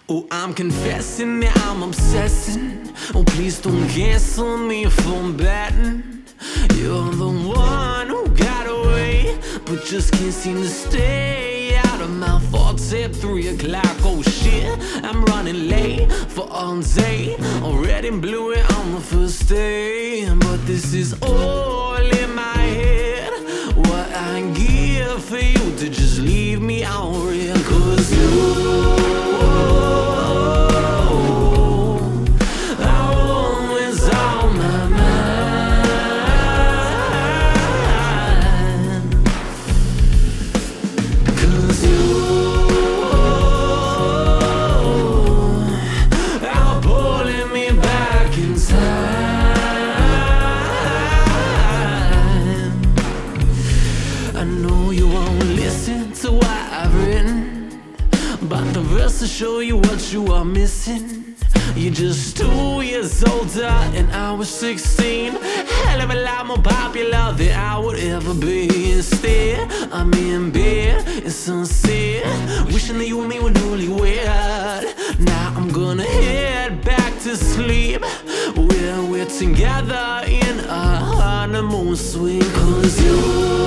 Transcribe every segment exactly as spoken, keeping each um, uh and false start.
Oh, I'm confessing that I'm obsessing. Oh, please don't cancel me from batting. You're the one who got away, but just can't seem to stay out of my thoughts at three o'clock. Oh shit, I'm running late for all day. Already blew it on the first day, but this is all in my head. What I give for you to just leave me out real, 'cause you but the verse to show you what you are missing. You're just two years older and I was sixteen. Hell of a lot more popular than I would ever be. Instead, I'm in bed, it's sunset, wishing that you and me were newlywed. Now I'm gonna head back to sleep, where we're together in a honeymoon suite. 'Cause you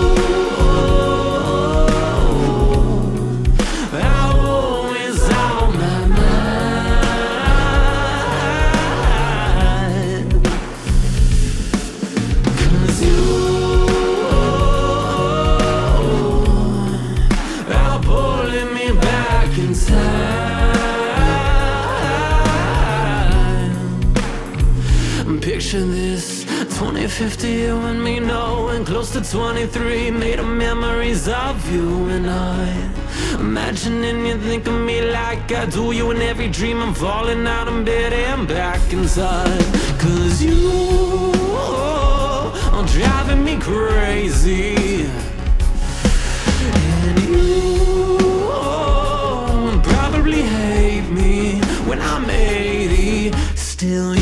picture this, twenty fifty, you and me knowing, close to twenty-three, made of memories of you and I. Imagining you think of me like I do, you in every dream. I'm falling out of bed and back inside. 'Cause you are driving me crazy, and you probably hate me when I'm eighty. Still